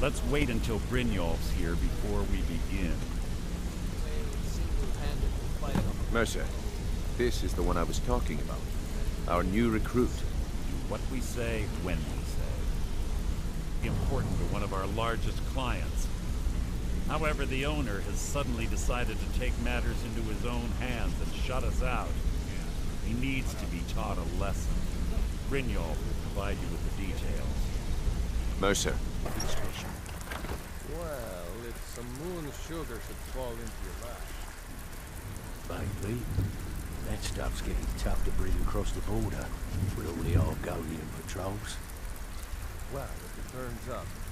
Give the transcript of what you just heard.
Let's wait until Brynjolf's here before we begin. Mercer, this is the one I was talking about. Our new recruit. Do what we say, when we say. Important to one of our largest clients. However, the owner has suddenly decided to take matters into his own hands and shut us out. He needs to be taught a lesson. Brynjolf will provide you with the details. Mercer. Well, if some moon sugar should fall into your lap. Maybe. That stuff's getting tough to bring across the border with all the Argonian patrols. Well, if it turns up,